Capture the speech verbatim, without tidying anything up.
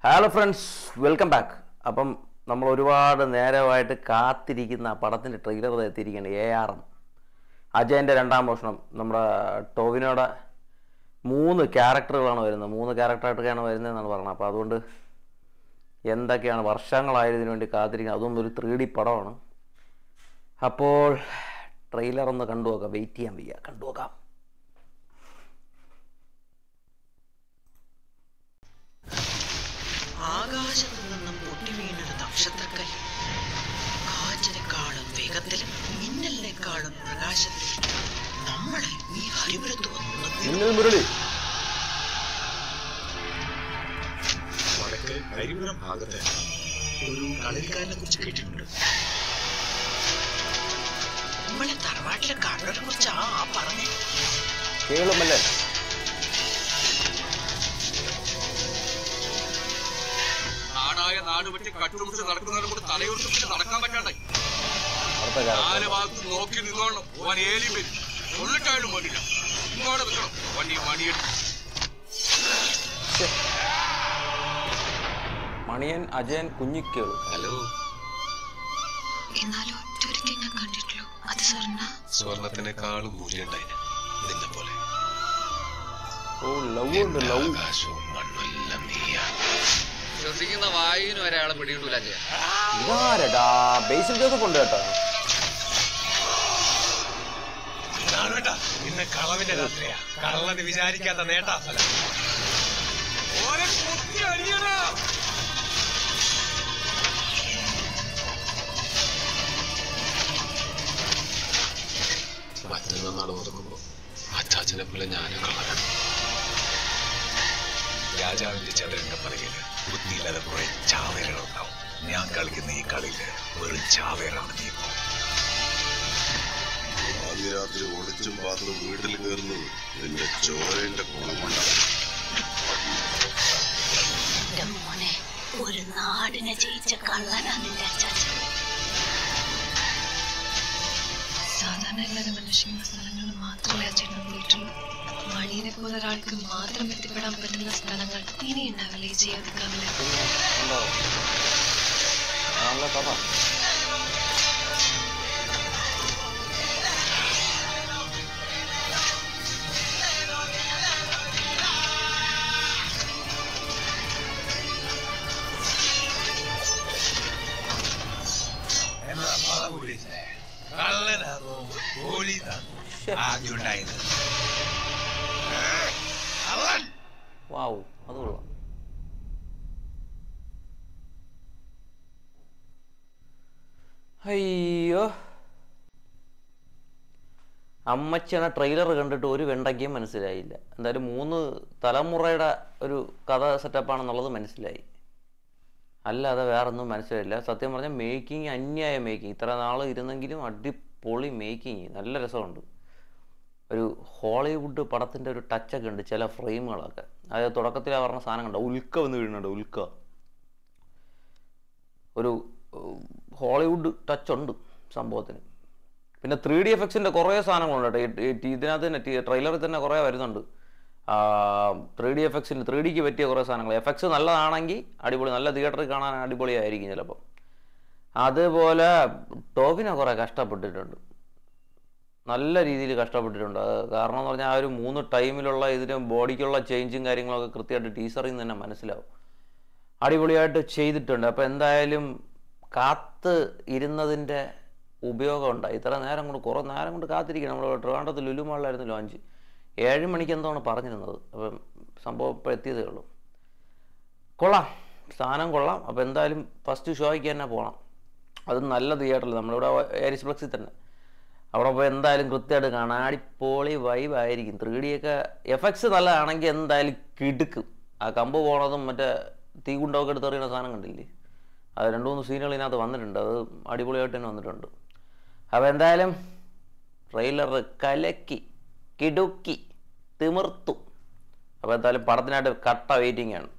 Hello friends, welcome back. അപ്പം നമ്മൾ ഒരുപാട് നേരമായിട്ട് കാത്തിരിക്കുന്ന പടത്തിൻ്റെ ട്രെയിലർ എത്തിയിരിക്കുകയാണ്. എ ആർ എം അജയൻ്റെ രണ്ടാം മോഷണം. നമ്മുടെ ടോവിനോടെ മൂന്ന് ക്യാരക്ടറുകളാണ് വരുന്നത്. മൂന്ന് ക്യാരക്ടറായിട്ടൊക്കെയാണ് വരുന്നതെന്നാണ് പറഞ്ഞത്. അപ്പോൾ അതുകൊണ്ട് എന്തൊക്കെയാണ് വർഷങ്ങളായതിനു വേണ്ടി കാത്തിരിക്കുന്നത്. അതും ഒരു ത്രീ ഡി പടമാണ്. അപ്പോൾ ട്രെയിലർ ഒന്ന് കണ്ടു നോക്കാം. വെയിറ്റ് ചെയ്യാൻ വയ്യ, കണ്ടു നോക്കാം. ആകാശത്തു നിന്നും പൊട്ടി വീണൊരു നക്ഷത്രക്കൽ കാറ്റിനെക്കാളും വേഗത്തിലും മിന്നലിനെക്കാളും പ്രകാശത്തിൽ നമ്മളെ ഈ ഹരിപുരത്ത് വന്നു. വടക്ക് ഹരിപുരം ഭാഗത്ത് ഒരു കളരിക്കാരനെ കുറിച്ച് കേട്ടിട്ടുണ്ട്. നമ്മളെ തറവാട്ടിലെ കടലിനെ കുറിച്ച് ആ പറഞ്ഞേ കേളുമല്ലേ? നാടായ നാട് പറ്റി കട്ടുപിടിച്ച് നടക്കുന്നതിനെ കൊണ്ട് തലയുറപ്പിച്ച് നടക്കാൻ പറ്റാണ്ടായി. നാല് ഭാഗത്ത് നോക്കി നിന്നോണം. ഓൻ ഏലി വരും, കൊള്ളിട്ടായാലും വേണ്ടില്ല. ഇങ്ങോട്ട് നിൽക്കണം. വണ്ടി മണിയെടുക്കും. മണിയൻ, അജയൻ, കുഞ്ഞിക്കേളു. ഹലോ, സ്വർണത്തിനേക്കാളും മൂല്യണ്ടായിന് നിന്നെ പോലെ. ഓ ലവ് ഉണ്ട്, ലവ്. ആകാശവും മണ്ണുമെല്ലാം നീയാണ്. ശ്വസിക്കുന്ന വായുവിന് ഒരാളെ പിടികിട്ടൂല. ഇതാരടാ? ബേസിൽ ജോസഫ് ഉണ്ട് കേട്ടോ. ഇന്ന് കളവിന്റെ രാത്രിയാ. കള്ളന് വിചാരിക്കാത്ത നേട്ടാ സ്ഥലം. മറ്റൊന്ന് നടന്നുറങ്ങുമ്പോ അച്ചാച്ചനെ പോലെ ഞാനും കളവൻ. രാജാവിന്റെ ചതുരന്റെ പറയില് ബുദ്ധിയില്ലാതെ കുറെ ചാവേറുകളുണ്ടാവും. ഞാൻ കളിക്കുന്ന ഈ കളിയില് വെറും ചാവേറാണ് നീ. രാത്രി ഒളിച്ചും പാത്രം വീട്ടിൽ കയറുന്നത് നിന്റെ ചോരന്റെ കുളമുണ്ടാവും. ഒരു നാടിനെ ജയിച്ച കള്ളനാ നിന്റെ അച്ചാച്ചൻ. സാധാരണ എല്ലാവരും മനുഷ്യന്റെ സ്ഥലങ്ങൾ മാത്രമേ അച്ഛനും പോയിട്ടുള്ളൂ. മണിയെ പോലെ ഒരാൾക്ക് മാത്രം എത്തിപ്പെടാൻ പറ്റുന്ന സ്ഥലങ്ങൾ ഇനി ഉണ്ടാവില്ലേ ചെയ്യാതിരിക്കാവില്ല. വാവ്, അത് കൊള്ളാം. അയ്യോ, അമ്മച്ചനെ ട്രെയിലർ കണ്ടിട്ട് ഒരു വെണ്ടയ്ക്കും മനസ്സിലായില്ല. എന്തായാലും മൂന്ന് തലമുറയുടെ ഒരു കഥ സെറ്റപ്പാണെന്നുള്ളത് മനസ്സിലായി, അല്ലാതെ വേറൊന്നും മനസ്സിലായില്ല. സത്യം പറഞ്ഞാൽ മേക്കിങ് അന്യായ മേക്കിങ്. ഇത്ര നാൾ ഇരുന്നെങ്കിലും അടിപൊളി മേക്കിങ്, നല്ല രസമുണ്ട്. ഒരു ഹോളിവുഡ് പടത്തിൻ്റെ ഒരു ടച്ചൊക്കെ ഉണ്ട് ചില ഫ്രെയിമുകളൊക്കെ. അതായത് തുടക്കത്തിൽ ആ പറഞ്ഞ സാധനം കണ്ടോ, ഉൽക്ക വന്ന് വീഴുന്നുണ്ട്. ഉൽക്ക ഒരു ഹോളിവുഡ് ടച്ച് ഉണ്ട് സംഭവത്തിന്. പിന്നെ ത്രീ ഡി എഫക്ട്സിൻ്റെ കുറേ സാധനങ്ങളുണ്ട് കേട്ടോ. ഇതിനകത്ത് തന്നെ ട്രെയിലറിൽ തന്നെ കുറേ വരുന്നുണ്ട്. ത്രീ ഡി എഫക്ട്സിന് ത്രീ ഡിക്ക് പറ്റിയ കുറേ സാധനങ്ങൾ. എഫക്ട്സ് നല്ലതാണെങ്കിൽ അടിപൊളി, നല്ല തിയേറ്ററിൽ കാണാൻ അടിപൊളിയായിരിക്കും ചിലപ്പം. അതുപോലെ ടോവിനോ കുറേ കഷ്ടപ്പെട്ടിട്ടുണ്ട്, നല്ല രീതിയിൽ കഷ്ടപ്പെട്ടിട്ടുണ്ട്. കാരണം എന്ന് പറഞ്ഞാൽ ആ ഒരു മൂന്ന് ടൈമിലുള്ള ഇതിന് ബോഡിക്കുള്ള ചേഞ്ചും കാര്യങ്ങളൊക്കെ കൃത്യമായിട്ട് ടീസറിൽ നിന്ന് തന്നെ മനസ്സിലാവും. അടിപൊളിയായിട്ട് ചെയ്തിട്ടുണ്ട്. അപ്പോൾ എന്തായാലും കാത്ത് ഇരുന്നതിൻ്റെ ഉപയോഗം ഉണ്ടായി. ഇത്ര നേരം കൊണ്ട് കുറേ നേരം കൊണ്ട് കാത്തിരിക്കണം. നമ്മൾ ട്രിവാൻഡ്രത്ത് ലുലു മാളിലായിരുന്നു ലോഞ്ച്. ഏഴ് മണിക്ക് എന്താണ് പറഞ്ഞിരുന്നത്. അപ്പം സംഭവം ഇപ്പോൾ എത്തിയതേ ഉള്ളൂ. കൊള്ളാം, സാധനം കൊള്ളാം. അപ്പോൾ എന്തായാലും ഫസ്റ്റ് ഷോയ്ക്ക് തന്നെ പോകണം. അത് നല്ല തിയേറ്ററിൽ, നമ്മളിവിടെ ഏരിസ് ഫ്ലക്സിൽ തന്നെ. അവിടെ പോയി എന്തായാലും കൃത്യമായിട്ട് കാണാൻ അടിപൊളി വൈബായിരിക്കും. ത്രീ ഡി ഒക്കെ എഫക്ട്സ് നല്ലതാണെങ്കിൽ എന്തായാലും കിടുക്കും. ആ കമ്പ് പോണതും മറ്റേ തീ കുണ്ടൊക്കെ എടുത്ത് എറിയുന്ന സാധനം കണ്ടില്ലേ, അത് രണ്ട് മൂന്ന് സീനുകൾ ഇതിനകത്ത് വന്നിട്ടുണ്ട്. അത് അടിപൊളിയായിട്ട് തന്നെ വന്നിട്ടുണ്ട്. അപ്പോൾ എന്തായാലും ട്രെയിലർ കലക്കി കിടുക്കി തിമിർത്തു. അപ്പോൾ എന്തായാലും പടത്തിനായിട്ട് കട്ട വെയിറ്റിംഗ് ആണ്.